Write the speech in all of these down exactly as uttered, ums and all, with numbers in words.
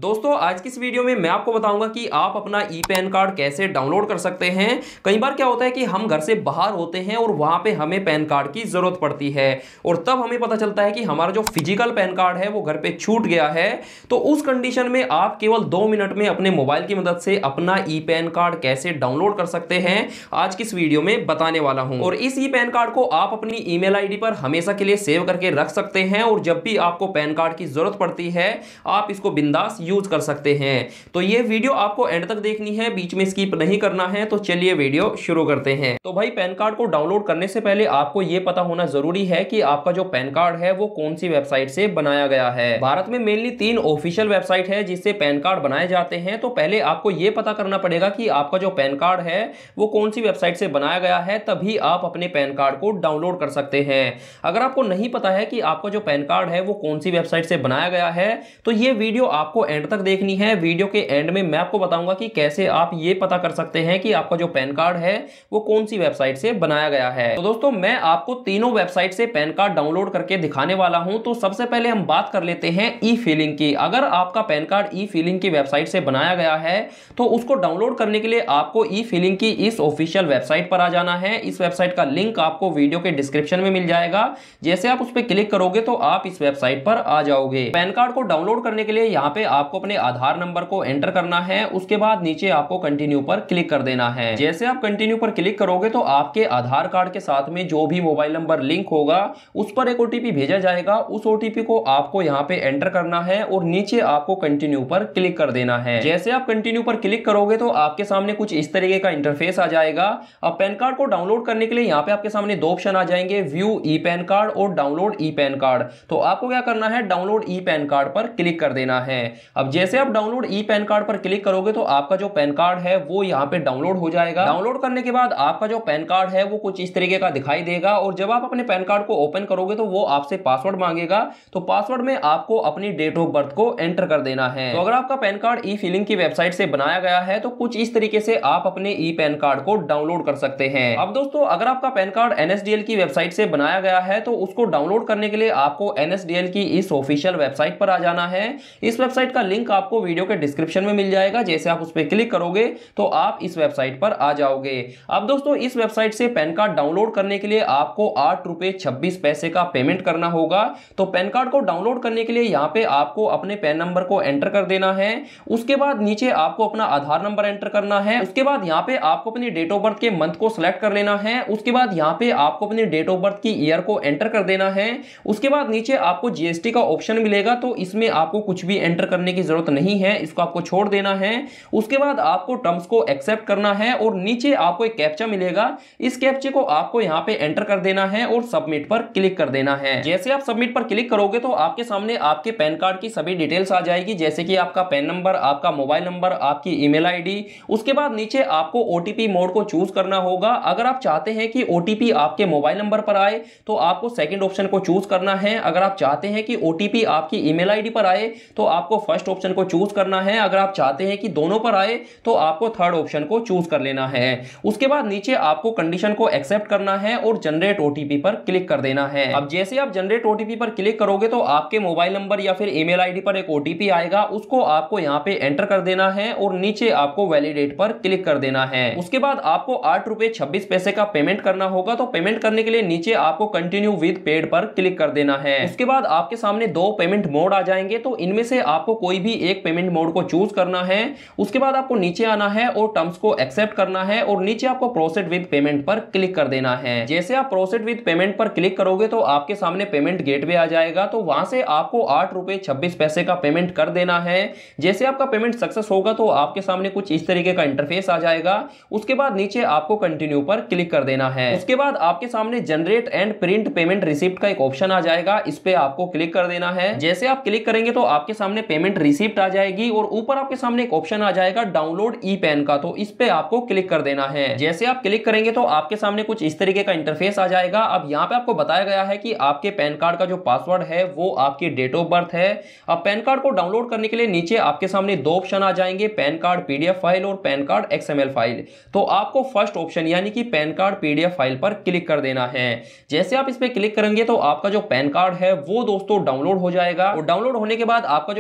दोस्तों आज की इस वीडियो में मैं आपको बताऊंगा कि आप अपना ई पैन कार्ड कैसे डाउनलोड कर सकते हैं। कई बार क्या होता है कि हम घर से बाहर होते हैं और वहां पे हमें पैन कार्ड की जरूरत पड़ती है और तब हमें पता चलता है कि हमारा जो फिजिकल पैन कार्ड है वो घर पे छूट गया है। तो उस कंडीशन में आप केवल दो मिनट में अपने मोबाइल की मदद से अपना ई पैन कार्ड कैसे डाउनलोड कर सकते हैं आज की इस वीडियो में बताने वाला हूं। और इस ई पैन कार्ड को आप अपनी ईमेल आईडी पर हमेशा के लिए सेव करके रख सकते हैं और जब भी आपको पैन कार्ड की जरूरत पड़ती है आप इसको बिंदास यूज कर सकते हैं। तो ये वीडियो आपको एंड तक देखनी है, बीच में स्किप नहीं करना है। तो चलिए वीडियो शुरू करते हैं। तो भाई पैन कार्ड को डाउनलोड करने से पहले आपको यह पता होना जरूरी है कि आपका जो पैन कार्ड है वो कौन सी वेबसाइट से बनाया गया है। भारत में मेनली तीन ऑफिशियल वेबसाइट है जिससे पैन कार्ड बनाए जाते हैं। तो पहले आपको यह पता करना पड़ेगा कि आपका जो पैन कार्ड है वो कौन सी वेबसाइट से बनाया गया है, तभी आप अपने पैन कार्ड को डाउनलोड कर सकते हैं। अगर आपको नहीं पता है कि आपका जो पैन कार्ड है वो कौन सी वेबसाइट से बनाया गया है तो ये वीडियो आपको एंड तक देखनी है। वीडियो के एंड में मैं आपको बताऊंगा कि कैसे आप ये पता कर सकते हैं कि आपका जो पैन कार्ड है वो कौन सी वेबसाइट से बनाया गया है। तो दोस्तों मैं आपको तीनों वेबसाइट से पैन कार्ड डाउनलोड करके दिखाने वाला हूं। तो सबसे पहले हम बात कर लेते हैं ई फिलिंग की। अगर आपका पैन कार्ड ई फिलिंग की वेबसाइट से बनाया गया है तो उसको डाउनलोड करने के लिए आपको ई फिलिंग की इस ऑफिशियल वेबसाइट पर आ जाना है। इस वेबसाइट का लिंक आपको वीडियो के डिस्क्रिप्शन में मिल जाएगा। जैसे आप उस पर क्लिक करोगे तो आप इस वेबसाइट पर आ जाओगे। पैन कार्ड को डाउनलोड करने के लिए यहाँ पे आपको अपने आधार नंबर को एंटर करना है। उसके बाद नीचे आपको कंटिन्यू पर क्लिक कर देना है। जैसे आप कंटिन्यू पर क्लिक करोगे तो आपके आधार कार्ड के साथ में जो भी मोबाइल नंबर लिंक होगा उस पर एक ओटीपी भेजा जाएगा। उस ओटीपी को आपको यहाँ पे एंटर करना है और नीचे आपको कंटिन्यू पर क्लिक कर देना है। जैसे आप कंटिन्यू पर क्लिक करोगे तो आपके सामने कुछ इस तरीके का इंटरफेस आ जाएगा। अब पैन कार्ड को डाउनलोड करने के लिए यहाँ पे आपके सामने दो ऑप्शन आ जाएंगे, व्यू ई पैन कार्ड और डाउनलोड ई पैन कार्ड। तो आपको क्या करना है, डाउनलोड ई पैन कार्ड पर क्लिक कर देना है। अब जैसे आप डाउनलोड ई पैन कार्ड पर क्लिक करोगे तो आपका जो पैन कार्ड है वो यहाँ पे डाउनलोड हो जाएगा। डाउनलोड करने के बाद आपका जो पैन कार्ड है वो कुछ इस तरीके का दिखाई देगा और जब आप अपने पैन कार्ड को ओपन करोगे तो वो आपसे पासवर्ड मांगेगा। तो पासवर्ड में आपको अपनी डेट ऑफ बर्थ को एंटर कर देना है। तो अगर आपका पैन कार्ड ई फिलिंग की वेबसाइट से बनाया गया है तो कुछ इस तरीके से आप अपने ई पैन कार्ड को डाउनलोड कर सकते हैं। अब दोस्तों अगर आपका PAN card N S D L की वेबसाइट से बनाया गया है तो उसको डाउनलोड करने के लिए आपको एन एस डी एल की इस ऑफिशियल वेबसाइट पर आ जाना है। इस वेबसाइट का लिंक आपको वीडियो के डिस्क्रिप्शन में मिल जाएगा। जैसे आप उस पर क्लिक करोगे तो आप इस वेबसाइट पर आ जाओगे। अब दोस्तों इस वेबसाइट से पैन कार्ड डाउनलोड करने के लिए आपको आठ रुपए छब्बीस पैसे का पेमेंट करना होगा। तो पैन कार्ड को डाउनलोड करने के लिए यहाँ पे आपको अपने पैन नंबर को एंटर कर देना है। उसके बाद नीचे आपको अपना आधार नंबर एंटर करना है। उसके बाद यहाँ पे आपको अपनी डेट ऑफ बर्थ के मंथ को सिलेक्ट कर लेना है। उसके बाद यहाँ पे आपको अपनी डेट ऑफ बर्थ की ईयर को एंटर कर देना है। उसके बाद नीचे आपको जीएसटी का ऑप्शन मिलेगा तो इसमें आपको कुछ भी एंटर करने की जरूरत नहीं है, इसको आपको छोड़ देना है। उसके बाद आपको टर्म्स को एक्सेप्ट करना है और नीचे आपको एक कैप्चा मिलेगा। इस कैप्चे को आपको यहाँ पे एंटर कर देना है और सबमिट पर क्लिक कर देना है। जैसे आप सबमिट पर क्लिक करोगे तो आपके सामने आपके पैन कार्ड की सभी डिटेल्स आ जाएगी, जैसे कि आपका पैन नंबर, आपका मोबाइल नंबर, आपकी ईमेल आईडी। उसके बाद नीचे आपको ओटीपी मोड को चूज करना होगा। अगर आप चाहते हैं कि ओटीपी आपके मोबाइल नंबर पर आए तो आपको सेकंड ऑप्शन को चूज करना है। अगर आप चाहते हैं कि ओटीपी आपकी ईमेल आईडी पर आए तो आपको फर्स्ट ऑप्शन को चूज करना है। अगर आप चाहते हैं कि दोनों पर आए तो आपको थर्ड ऑप्शन को चूज कर लेना है। उसके बाद नीचे आपको कंडीशन को एक्सेप्ट करना है और जनरेट ओटीपी पर क्लिक कर देना है। अब जैसे आप जनरेट ओटीपी पर क्लिक करोगे तो आपके मोबाइल नंबर या फिर ईमेल आईडी पर एक ओटीपी आएगा, उसको आपको यहां पे एंटर कर देना है और नीचे आपको वैलिडेट पर क्लिक कर देना है। उसके बाद आपको आठ रुपए छब्बीस पैसे का पेमेंट करना होगा। तो पेमेंट करने के लिए नीचे आपको कंटिन्यू विद पेड पर क्लिक कर देना है। उसके बाद आपके सामने दो पेमेंट मोड आ जाएंगे, तो इनमें से आपको कोई भी एक पेमेंट मोड को चूज करना है। उसके बाद आपको नीचे आना है और टर्म्स को एक्सेप्ट करना है और नीचे आपको प्रोसीड विद पेमेंट पर क्लिक कर देना है। जैसे आप प्रोसीड विद पेमेंट पर क्लिक करोगे तो आपके सामने पेमेंट गेटवे आ जाएगा। तो वहां से आपको आठ रुपए छब्बीस पैसे का पेमेंट कर देना है। जैसे आपका पेमेंट सक्सेस होगा तो आपके सामने कुछ इस तरीके का इंटरफेस आ जाएगा। उसके बाद नीचे आपको कंटिन्यू पर क्लिक कर देना है। उसके बाद आपके सामने generate and print payment receipt का एक ऑप्शन आ जाएगा, इस पे आपको क्लिक कर देना है। जैसे आप क्लिक करेंगे तो आपके सामने पेमेंट रिसिप्ट आ जाएगी और ऊपर आपके सामने एक ऑप्शन आ जाएगा डाउनलोड ई पैन का, तो इस पे आपको क्लिक कर देना है। जैसे आप क्लिक करेंगे तो आपके सामने कुछ इस तरीके का इंटरफेस आ जाएगा। अब यहाँ पे आपको बताया गया है कि आपके पैन कार्ड का जो पासवर्ड है वो आपकी डेट ऑफ बर्थ है। अब पैन कार्ड को डाउनलोड करने के लिए नीचे आपके सामने दो ऑप्शन आ जाएंगे, पैन कार्ड पीडीएफ फाइल और पैन कार्ड एक्सएमएल फाइल। तो आपको फर्स्ट ऑप्शन यानी कि पैन कार्ड पीडीएफ फाइल पर क्लिक कर देना है। जैसे आप इस पे क्लिक करेंगे तो आपका जो पैन कार्ड है वो दोस्तों डाउनलोड हो जाएगा और डाउनलोड होने के बाद आपका जो पैन कार्ड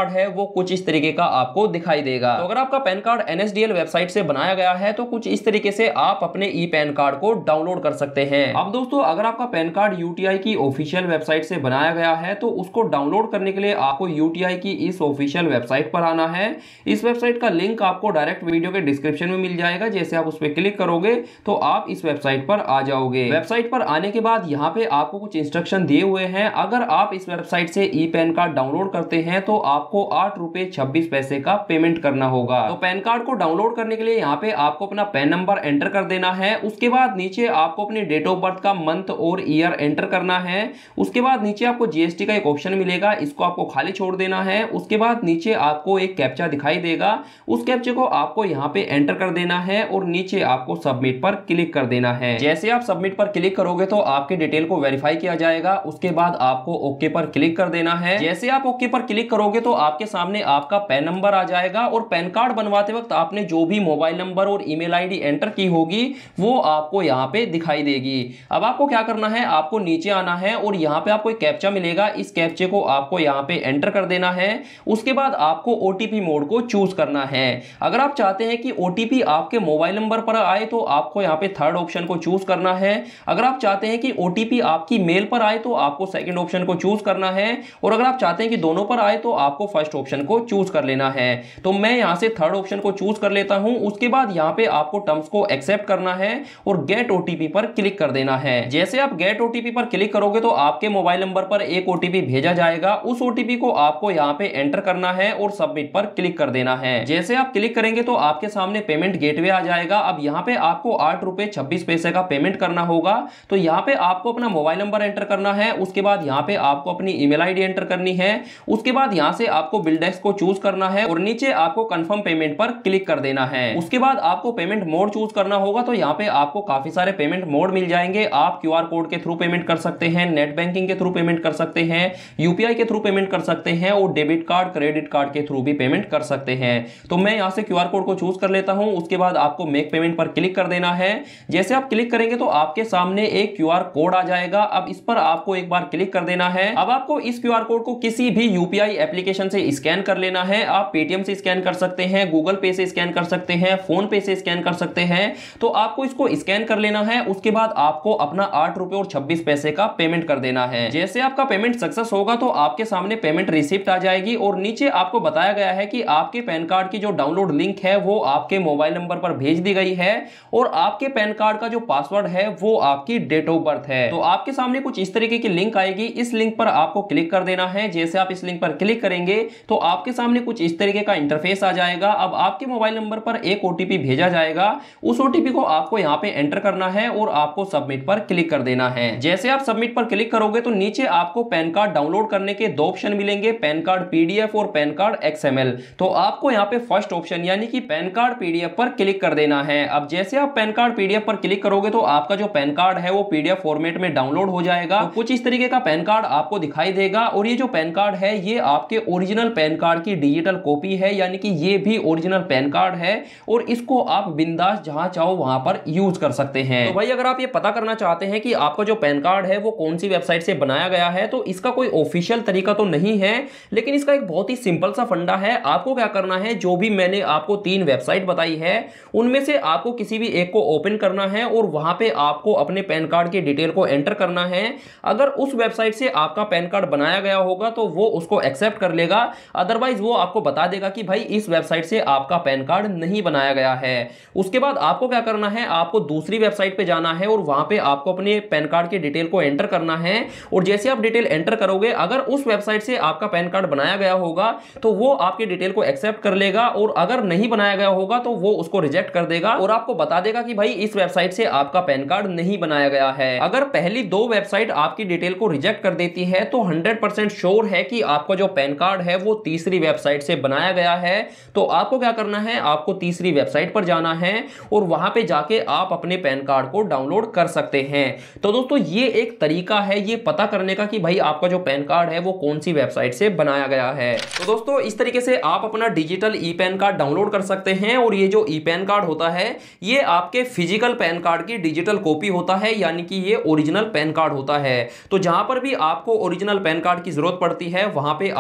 कार्ड है वो कुछ इस तरीके का आपको दिखाई देगा। तो अगर आपका PAN card N S D L website से बनाया गया है तो कुछ इस तरीके से आप अपने ई पैन कार्ड को डाउनलोड कर सकते हैं। अब दोस्तों अगर आपका PAN card U T I की ऑफिशियल वेबसाइट से बनाया गया है तो उसको डाउनलोड करने के लिए आपको यू टी आई की इस ऑफिशियल वेबसाइट पर आना है। इस वेबसाइट का लिंक आपको डायरेक्ट वीडियो के डिस्क्रिप्शन में मिल जाएगा। जैसे आप उस पर क्लिक करोगे तो आप इस वेबसाइट पर आ जाओगे। वेबसाइट पर आने के बाद यहाँ पे आपको कुछ इंस्ट्रक्शन दिए हुए हैं। अगर आप इस वेबसाइट से ई पैन कार्ड डाउनलोड करते हैं तो आपको आठ रुपए छब्बीस पैसे का पेमेंट करना होगा। तो पैन कार्ड को डाउनलोड करने के लिए यहाँ पे आपको अपना पैन नंबर एंटर कर देना है। उसके बाद नीचे आपको अपनी डेट ऑफ बर्थ का मंथ और ईयर एंटर करना है। उसके बाद नीचे आपको जी एस टी का एक ऑप्शन मिलेगा, इसको आपको खाली छोड़ देना है। उसके बाद नीचे आपको एक कैप्चा दिखाई देगा, उस कैप्चे को आपको यहाँ पे एंटर कर देना है और नीचे आपको सबमिट पर क्लिक कर देना है। जैसे आप सबमिट पर क्लिक करोगे तो आपके डिटेल को वेरीफाई किया जाएगा। उसके बाद आपको ओके पर क्लिक कर देना है। जैसे आप ओके पर क्लिक करोगे तो आपके सामने आपका पैन नंबर आ जाएगा और पैन कार्ड बनवाते वक्त आपने जो भी मोबाइल नंबर और ईमेल आईडी एंटर की होगी वो आपको यहाँ पे दिखाई देगी। अब आपको क्या करना है, आपको नीचे आना है और यहाँ पे आपको एक कैप्चा मिलेगा, इस कैप्चे को आपको यहाँ पे एंटर कर देना है। उसके बाद आपको ओटीपी मोड को चूज करना है। अगर आप चाहते हैं कि ओटीपी आपके मोबाइल नंबर पर आए तो आपको यहाँ पे थर्ड ऑप्शन को चूज करना है। अगर आप चाहते हैं कि ओटीपी आपकी मेल पर आए तो आपको सेकंड ऑप्शन को चूज करना है और अगर आप चाहते हैं कि दोनों पर आए तो आपको फर्स्ट ऑप्शन को चूज कर लेना है। तो मैं यहां से थर्ड ऑप्शन को चूज कर लेता हूं। उसके बाद यहां पे आपको टर्म्स को एक्सेप्ट करना है और गेट ओटीपी पर क्लिक कर देना है। जैसे आप गेट ओटीपी पर क्लिक करोगे तो आपके मोबाइल नंबर पर एक ओटीपी भेजा जाएगा। उस ओटीपी को आपको यहां पे एंटर करना है और सबमिट पर क्लिक कर देना है। जैसे आप क्लिक करेंगे तो आपके सामने पेमेंट गेटवे आ जाएगा। अब यहां पे आपको आठ रुपए छब्बीस पैसे का पेमेंट करना होगा। तो यहां पे आपको अपना मोबाइल नंबर एंटर करना है। उसके बाद यहां पे आपको अपनी ईमेल आईडी एंटर करनी है। उसके बाद यहां से आपको बिल डेस्क को चूज करना है और नीचे आपको कंफर्म पेमेंट पर क्लिक कर देना है। उसके बाद आपको पेमेंट मोड चूज करना होगा। तो यहां पे आपको काफी सारे पेमेंट मोड मिल जाएंगे। आप क्यूआर कोड के थ्रू पेमेंट कर सकते हैं, नेट बैंकिंग के थ्रू पेमेंट कर सकते हैं, यूपीआई के थ्रू पेमेंट कर सकते हैं और डेबिट कार्ड क्रेडिट कार्ड के थ्रू भी पेमेंट कर सकते हैं। तो मैं यहां से क्यूआर कोड को चूज कर लेता हूं। उसके बाद आपको मेक पेमेंट पर क्लिक कर देना है। जैसे आप क्लिक करेंगे तो आपके सामने एक क्यूआर कोड आ जाएगा। अब इस पर आपको एक बार क्लिक कर देना है। अब आपको इस क्यूआर कोड को किसी भी यूपीआई एप्लीकेशन से स्कैन कर लेना है। आप पेटीएम से स्कैन कर सकते हैं, गूगल पे से स्कैन कर सकते हैं, फोन पे से स्कैन कर सकते हैं। तो आपको इसको स्कैन कर लेना है। उसके बाद आपको अपना आठ रुपए और छब्बीस पैसे का पेमेंट कर देना है। जैसे आपका पेमेंट सक्सेस होगा तो आपके सामने पेमेंट रिसिप्ट आ जाएगी और नीचे आपको बताया गया है कि आपके पैन कार्ड की जो डाउनलोड लिंक है वो आपके मोबाइल नंबर पर भेज दी गई है और आपके पैन कार्ड का जो पासवर्ड है वो आपकी डेट ऑफ बर्थ है। तो आपके सामने कुछ इस तरीके की लिंक आएगी। इस लिंक पर आपको क्लिक कर देना है। जैसे आप इस लिंक पर क्लिक करेंगे तो आपके सामने कुछ इस तरीके का इंटरफेस आ जाएगा। अब आपके मोबाइल नंबर पर एक ओटीपी भेजा जाएगा। उस ओटीपी को आपको यहां पे एंटर करना है और आपको सबमिट पर क्लिक कर देना है। जैसे आप सबमिट पर क्लिक करोगे तो नीचे आपको पैन कार्ड डाउनलोड करने के दो ऑप्शन मिलेंगे, पैन कार्ड पीडीएफ और पैन कार्ड एक्सएमएल। तो आपको यहां पे फर्स्ट ऑप्शन यानी कि पैन कार्ड पीडीएफ पर क्लिक कर देना है। अब जैसे आप पैन कार्ड पीडीएफ पर क्लिक करोगे तो आपका जो पैन कार्ड है वो पीडीएफ फॉर्मेट में डाउनलोड हो जाएगा। तो कुछ इस तरीके का पैन कार्ड आपको दिखाई देगा और ये जो पैन कार्ड है ये आपके ओरिजिनल पैन कार्ड की डिजिटल कॉपी है, यानी कि ये भी ओरिजिनल पैन कार्ड है और इसको आप बिंदास जहां चाहो वहां पर यूज कर सकते हैं। तो भाई अगर आप ये पता करना चाहते हैं कि आपका जो पैन कार्ड है वो कौन सी वेबसाइट से बनाया गया है तो इसका कोई ऑफिशियल तरीका तो नहीं है, लेकिन इसका एक बहुत ही सिंपल सा फंडा है। आपको क्या करना है, जो भी मैंने आपको तीन वेबसाइट बताई है उनमें से आपको किसी भी एक को ओपन करना है और वहां पे आपको अपने पैन कार्ड की डिटेल को एंटर करना है। अगर उस वेबसाइट से आपका पैन कार्ड बनाया गया होगा तो वो उसको एक्सेप्ट कर लेगा, अदरवाइज वो आपको बता देगा कि भाई इस वेबसाइट से आपका पैन कार्ड नहीं बनाया गया है। उसके बाद आपको क्या करना है, आपको दूसरी वेबसाइट पे जाना है और वहां पे आपको अपने पैन कार्ड की डिटेल को एंटर करना है और जैसे आप डिटेल एंटर करोगे अगर उस वेबसाइट से आपका पैन कार्ड बनाया गया होगा तो वो आपकी डिटेल को एक्सेप्ट कर लेगा और अगर नहीं बनाया गया होगा तो वो उसको रिजेक्ट कर देगा और आपको बता देगा कि भाई इस वेबसाइट से आपका पैन कार्ड नहीं बनाया गया है। अगर पहली दो वेबसाइट आपकी डिटेल को रिजेक्ट कर देती है तो हंड्रेड परसेंट श्योर है कि आपका जो पैन कार्ड है वो तीसरी वेबसाइट से बनाया गया है। तो आपको क्या करना है, आपको तीसरी वेबसाइट पर जाना है और वहां पे जाके आप अपने पैन कार्ड को डाउनलोड कर सकते हैं। तो दोस्तों ये एक तरीका है ये पता करने का कि भाई आपका जो पैन कार्ड है वो कौन सी वेबसाइट से बनाया गया है। तो दोस्तों इस तरीके से आप अपना digital e PAN card download कर सकते हैं और ये जो ई पैन कार्ड होता है ये आपके फिजिकल पैन कार्ड की डिजिटल कॉपी होता है, यानी कि ये ओरिजिनल पैन कार्ड होता है। तो जहां पर भी आपको ओरिजिनल पैन कार्ड की जरूरत पड़ती है वहां पे आप अपना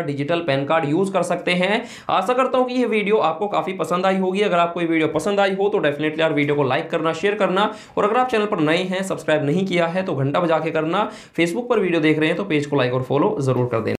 डिजिटल पैन कार्ड यूज कर सकते हैं। आशा करता हूं कि यह वीडियो आपको काफी पसंद आई होगी। अगर आपको ये वीडियो पसंद आई हो तो डेफिनेटली यार वीडियो को लाइक करना, शेयर करना, और अगर आप चैनल पर नए हैं, सब्सक्राइब नहीं किया है तो घंटा बजा के करना। फेसबुक पर वीडियो देख रहे हैं तो पेज को लाइक और फॉलो जरूर कर देना।